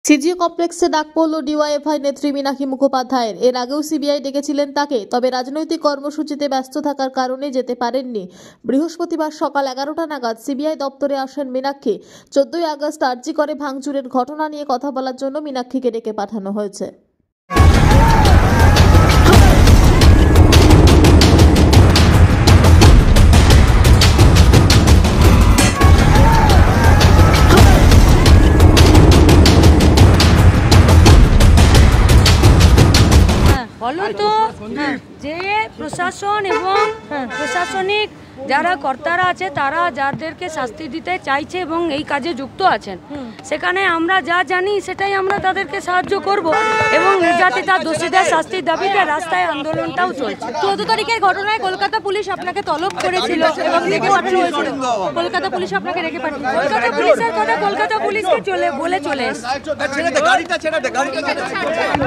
CGO কমপ্লেক্সে ডাক পড়ল ডিওয়াইএফআই নেত্রী মীনাক্ষী মুখোপাধ্যায়ের। এর আগেও সিবিআই ডেকেছিলেন তাকে, তবে রাজনৈতিক কর্মসূচিতে ব্যস্ত থাকার কারণে যেতে পারেননি। বৃহস্পতিবার সকাল 11টা নাগাদ সিবিআই দপ্তরে আসেন মীনাক্ষী। 14ই আগস্ট আরজি করে ভাঙচুরের ঘটনা নিয়ে কথা বলার জন্য মীনাক্ষীকে ডেকে পাঠানো হয়েছে। ফলত যে প্রশাসন এবং প্রশাসনিক যারা কর্তারা আছে তারা যাদেরকে শাস্তি দিতে চাইছে এবং এই কাজে যুক্ত আছেন, সেখানে আমরা যা জানি সেটাই আমরা তাদেরকে সাহায্য করব এবং নির্যাতিতা দোষীদের শাস্তির দাবিতে রাস্তায় আন্দোলনটাও চলছে। 14 তারিখের ঘটনায় কলকাতা পুলিশ আপনাকে তলব করেছিল এবং ডেকে পাঠানো হয়েছিল। কলকাতা পুলিশ আপনাকে ডেকে পাঠিয়েছিল। কলকাতা পুলিশের কথা কলকাতা পুলিশকে বলে চলে এসেছে।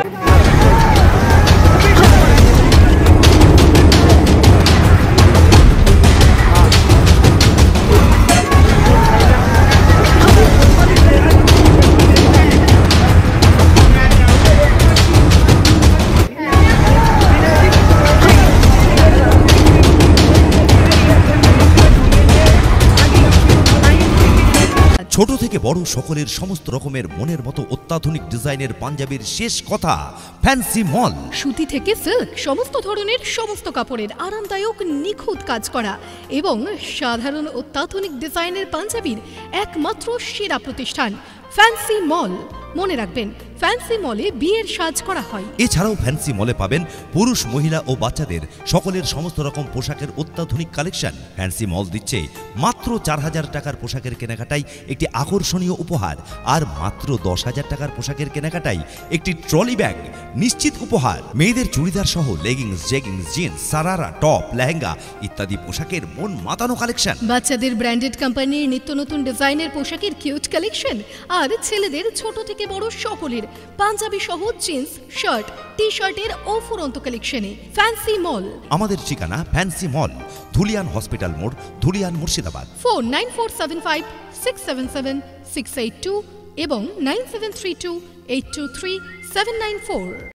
ছোট থেকে বড় সকলের সমস্ত রকমের মনের মতো অত্যাধুনিক ডিজাইনের পাঞ্জাবির শেষ কথা ফ্যান্সি মল। সুতি থেকে সিল্ক, সমস্ত ধরনের সমস্ত কাপড়ের আরামদায়ক নিখুঁত কাজ করা এবং সাধারণ অত্যাধুনিক ডিজাইনের পাঞ্জাবির একমাত্র সেরা প্রতিষ্ঠান ফ্যান্সি মল। মনে রাখবেন, ফ্যান্সি মলে বিয়ের সাজ করা হয়। এছাড়াও ফ্যান্সি মলে পাবেন পুরুষ, মহিলা ও বাচ্চাদের সকলের সমস্ত রকম পোশাকের অত্যাধুনিক কালেকশন। ফ্যান্সি মল দিচ্ছে মাত্র 4000 টাকার পোশাকের কেনাকাটাই একটি আকর্ষণীয় উপহার, আর মাত্র 10,000 টাকার পোশাকের কেনাকাটাই একটি ট্রলি ব্যাগ নিশ্চিত উপহার। মেয়েদের চুড়িদার সহ leggings, jeggings, jeans, sharara, top, lehenga ইত্যাদি পোশাকের মন মাতানো কালেকশন। বাচ্চাদের ব্র্যান্ডেড কোম্পানির নিত্য নতুন ডিজাইনের পোশাকের কিউট কালেকশন, আর ছেলেদের ছোট থেকে বড় সকলের পাঞ্জাবি সহ জিন্স, শার্ট, টি শার্টের অফুরন্ত কালেকশনে ফ্যান্সি মল। আমাদের ঠিকানা ফ্যান্সি মল, ধুলিয়ান হসপিটাল মোড়, ধুলিয়ান, মুর্শিদাবাদ। ফোন 9475677682 এবং 9732823794।